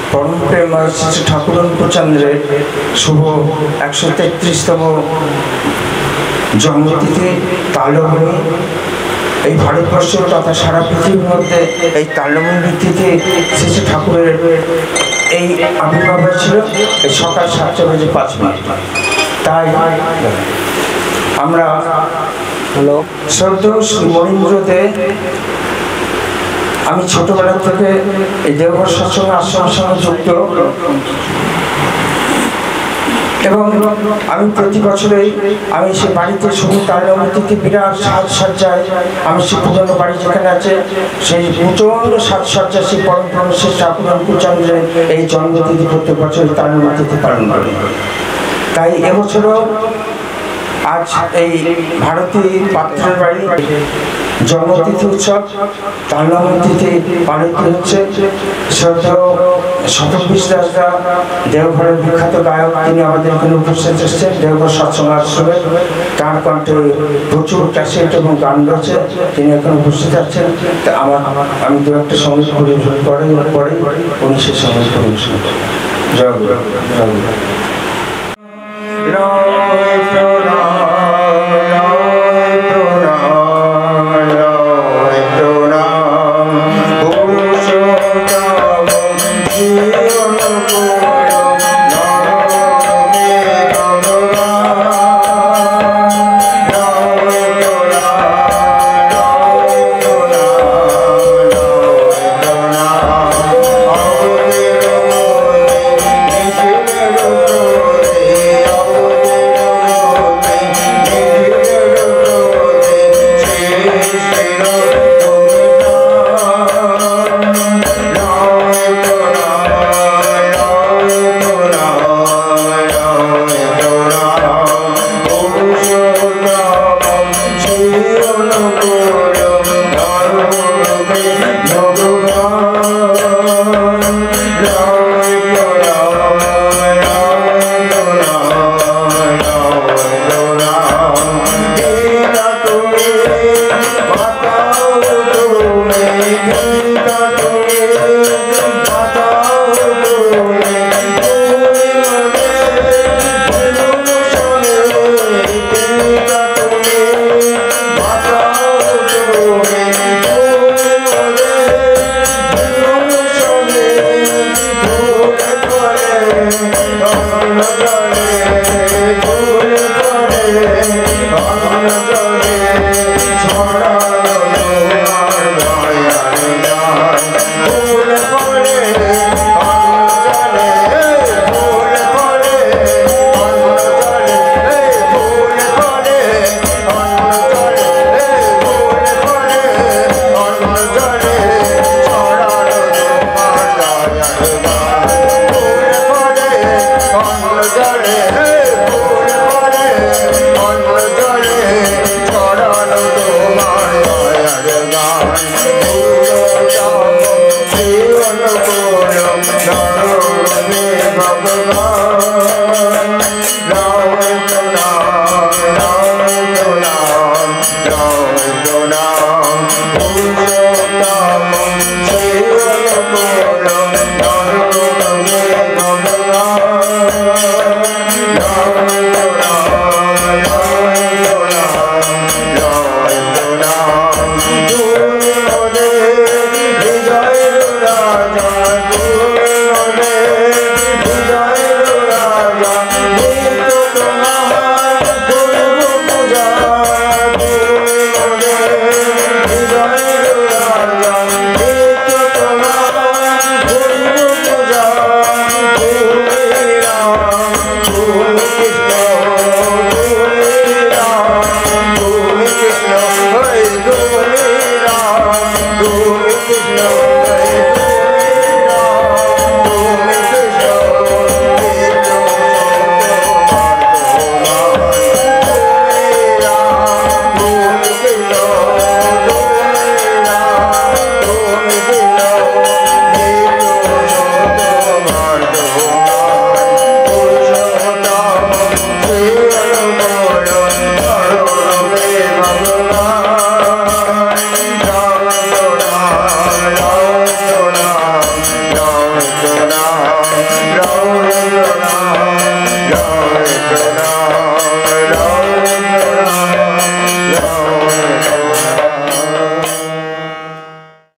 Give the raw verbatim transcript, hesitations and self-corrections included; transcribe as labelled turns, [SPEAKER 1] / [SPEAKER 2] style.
[SPEAKER 1] परम प्रेममय श्री ठाकुर अनुकूलचंद्रेर शुभ एकशो तेत्रिशतम जन्मतिथि तालभूमि এই ভারতবর্ষ তথা সারা পৃথিবীর মধ্যে এই তালভূমির ভিত্তিতে শ্রী শ্রী ঠাকুরের এই আবির্ভাব হয়েছিল এই সকাল সাতটা বেজে পাঁচ মিনিট। তাই আমরা হলো শ্রদ্ধেয় শ্রী মনীন্দ্র দে, আমি ছোটবেলা থেকে এই দেওঘর সৎসঙ্গ আশ্রমের সঙ্গে যুক্ত এবং আমি প্রতি বছরেই আমি সে বাড়িতে শুধু তালভূমিতে বিরাট সাজসজ্জায় আমি সে পুরনো বাড়ি যেখানে আছে সেই প্রচণ্ড সাজসজ্জা সেই পরম্পরা সেই ঠাকুর অনুকূলচন্দ্রের এই জন্মতিথি প্রত্যেক বছর তালভূমিতে পালন করে। তাই এবছরও আজ এই ভারতী পাত্রের বাড়ি জন্মতিথি উৎসব তালভূমিতে পালিত হচ্ছে। শ্রদ্ধেয় শতবিশ দাসদা দেওঘরের বিখ্যাত গায়ক, তিনি আমাদের এখানে উপস্থিত এসেছেন দেওঘর সৎসঙ্গ আশ্রমে। তার কণ্ঠে প্রচুর ক্যাসেট এবং গান রয়েছে, তিনি এখানে উপস্থিত আছেন। তা আমার আমি দু একটা সঙ্গীত পরিবেশন করে পরে উনি সে সঙ্গীত পরিবেশন করেন। জয় গুরু, জয় গুরু।
[SPEAKER 2] Jai জয়